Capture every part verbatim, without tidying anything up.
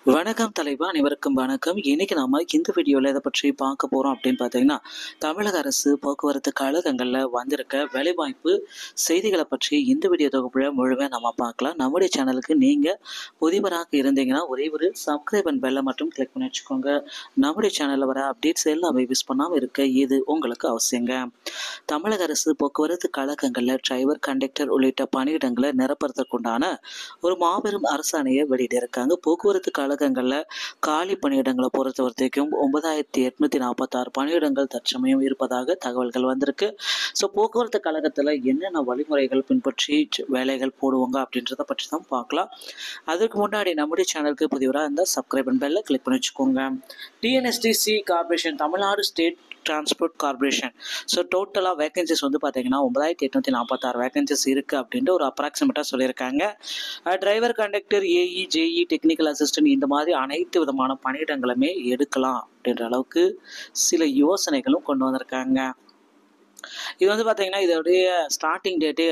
வணக்கம் தலைவா, அனைவருக்கும் வணக்கம். இன்னைக்கு நாம இந்த வீடியோவில் எதை பற்றி பார்க்க போகிறோம் அப்படின்னு பார்த்தீங்கன்னா, தமிழக அரசு போக்குவரத்து கழகங்களில் வந்திருக்க வேலைவாய்ப்பு செய்திகளை பற்றி இந்த வீடியோ தொகுப்புல முழுமையாக நம்ம பார்க்கலாம். நம்முடைய சேனலுக்கு நீங்கள் புதிவராக இருந்தீங்கன்னா ஒரே ஒரு சப்ஸ்கிரைப் அண்ட் பெல்லை மட்டும் கிளிக் பண்ணி வச்சுக்கோங்க. நம்முடைய சேனலில் வர அப்டேட்ஸ் எல்லாமே மிஸ் பண்ணாமல் இருக்க இது உங்களுக்கு அவசியங்க. தமிழக அரசு போக்குவரத்து கழகங்களில் டிரைவர், கண்டக்டர் உள்ளிட்ட பணியிடங்களை நிரப்புறதுக்குண்டான ஒரு மாபெரும் அரசாணையை வெளியிட்டிருக்காங்க. போக்குவரத்து கழகங்களில் காலி பணியிடங்களை பொறுத்த வரைக்கும் ஒன்பதாயிரத்தி எட்நூத்தி நாற்பத்தி ஆறு பணியிடங்கள் தற்சமயம் இருப்பதாக தகவல்கள் வந்திருக்கு. ஸோ போக்குவரத்து கழகத்தில் என்னென்ன வழிமுறைகள் பின்பற்றி வேலைகள் போடுவாங்க அப்படின்றத பற்றி தான் பார்க்கலாம். அதுக்கு முன்னாடி நம்முடைய சேனலுக்கு புதியவராக இருந்தால் சப்ஸ்கிரைப் அண்ட் பெல்லை கிளிக் பண்ணி வச்சுக்கோங்க. TNSTC corporation, Tamil Nadu state transport corporation. So டோட்டலாக வேகன்சிஸ் வந்து பார்த்தீங்கன்னா ஒன்பதாயிரத்தி எட்நூற்றி நாற்பத்தாறு வேகன்சிஸ் இருக்குது அப்படின்ட்டு ஒரு அப்ராக்சிமேட்டாக சொல்லியிருக்காங்க. Driver, conductor, AE, JE, technical assistant இந்த மாதிரி அனைத்து விதமான பணியிடங்களுமே எடுக்கலாம் அப்படின்ற அளவுக்கு சில யோசனைகளும் கொண்டு வந்திருக்காங்க. இது வந்து பார்த்தீங்கன்னா இதோடைய ஸ்டார்டிங் டேட்டு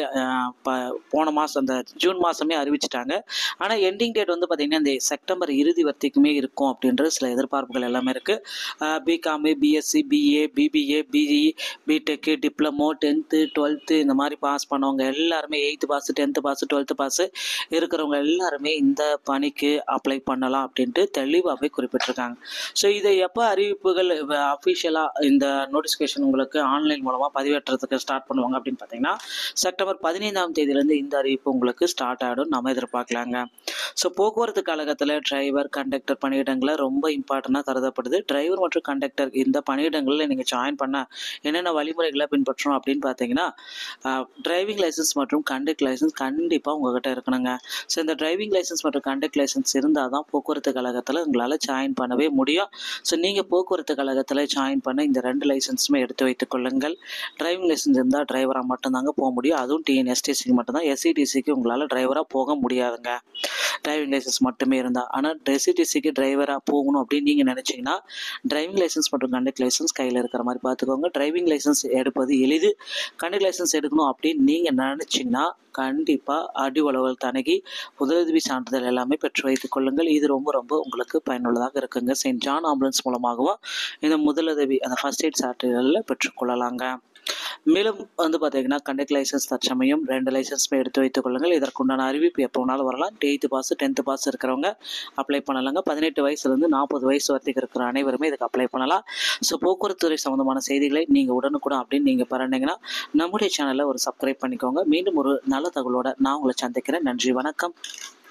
போன மாதம் அந்த ஜூன் மாதமே அறிவிச்சிட்டாங்க. ஆனால் எண்டிங் டேட் வந்து பார்த்திங்கன்னா இந்த செப்டம்பர் இறுதி வரைக்குமே இருக்கும் அப்படின்ற சில எதிர்பார்ப்புகள் எல்லாமே இருக்குது. B Com, B Sc, BA, BBA, BE, B Tech, diploma, tenth, twelfth இந்த மாதிரி பாஸ் பண்ணவங்க எல்லாருமே, eighth pass, tenth pass, twelfth pass இருக்கிறவங்க எல்லாருமே இந்த பணிக்கு அப்ளை பண்ணலாம் அப்படின்ட்டு தெளிவாகவே குறிப்பிட்டிருக்காங்க. ஸோ இதை எப்போ அறிவிப்புகள் அஃபிஷியலாக இந்த நோட்டிஃபிகேஷன் உங்களுக்கு ஆன்லைன் மூலமாக பதிவேற்றத்துக்கு ஸ்டார்ட் பண்ணுவாங்க அப்படின்னு பார்த்தீங்கன்னா செப்டம்பர் பதினைந்தாம் தேதியிலேருந்து இந்த அறிவிப்பு உங்களுக்கு ஸ்டார்ட் ஆகிடும் நம்ம எதிர்பார்க்கலாங்க. ஸோ போக்குவரத்து கழகத்தில் டிரைவர், கண்டக்டர் பணியிடங்களை ரொம்ப இம்பார்ட்டண்டாக கருதப்படுது. டிரைவர் மற்றும் கண்டக்டர் இந்த பணியிடங்களில் நீங்கள் ஜாயின் பண்ண என்னென்ன வழிமுறைகளை பின்பற்றணும் அப்படின்னு பார்த்தீங்கன்னா, டிரைவிங் லைசன்ஸ் மற்றும் கண்டக்ட் லைசன்ஸ் கண்டிப்பாக உங்கள்கிட்ட இருக்கணுங்க. ஸோ இந்த டிரைவிங் லைசன்ஸ் மற்றும் கண்டக்ட் லைசன்ஸ் இருந்தால் தான் போக்குவரத்து கழகத்தில் உங்களால் ஜாயின் பண்ணவே முடியும். ஸோ நீங்கள் போக்குவரத்து கழகத்தில் ஜாயின் பண்ண இந்த ரெண்டு லைசன்ஸுமே எடுத்து வைத்துக் கொள்ளுங்கள். டிரைவிங் லைசன்ஸ் இருந்தால் டிரைவராக மட்டும்தாங்க போக முடியும். அதுவும் டிஎன்எஸ்டிசிக்கு மட்டும்தான். எஸ்சிடிசிக்கு உங்களால் டிரைவராக போக முடியாதுங்க, டிரைவிங் லைசன்ஸ் மட்டுமே இருந்தால். ஆனால் எஸ்சிடிசிக்கு டிரைவராக போகணும் அப்படின்னு நீங்கள் நினச்சிங்கன்னா டிரைவிங் லைசன்ஸ் மற்றும் கண்டக்ட் லைசன்ஸ் கையில் இருக்கிற மாதிரி பார்த்துக்கோங்க. டிரைவிங் லைசன்ஸ் எடுப்பது எளிது. கண்டக்ட் லைசன்ஸ் எடுக்கணும் அப்படின்னு நீங்கள் நினச்சிங்கன்னா கண்டிப்பாக அடிவளவல் தனகி முதலுதவி சான்றிதழ் எல்லாமே பெற்று வைத்துக் கொள்ளுங்கள். இது ரொம்ப ரொம்ப உங்களுக்கு பயனுள்ளதாக இருக்குங்க. செயின்ட் ஜான் ஆம்புலன்ஸ் மூலமாகவும் இந்த முதலுதவி அந்த ஃபர்ஸ்ட் எய்ட் சான்றிதழில் பெற்றுக்கொள்ளலாங்க. மேலும் வந்து பார்த்தீங்கன்னா கண்டக்ட் லைசன்ஸ் தற்சமயம் ரெண்டு லைசன்ஸுமே எடுத்து வைத்துக் கொள்ளுங்கள். இதற்குண்டான அறிவிப்பு எப்போ வேணாலும் வரலாம். எயித்து பாஸ், டென்த்து பாஸ் இருக்கிறவங்க அப்ளை பண்ணலாங்க. பதினெட்டு வயசுலேருந்து நாற்பது வயசு வரைக்கும் இருக்கிற அனைவருமே இதுக்கு அப்ளை பண்ணலாம். ஸோ போக்குவரத்து துறை சம்மந்தமான செய்திகளை நீங்கள் உடனுக்குடன் அப்படின்னு நீங்கள் பரண்டிங்கன்னா நம்முடைய சேனலில் ஒரு சப்ஸ்கிரைப் பண்ணிக்கோங்க. மீண்டும் ஒரு நல்ல தகவலோட நான் உங்களை சந்திக்கிறேன். நன்றி, வணக்கம்.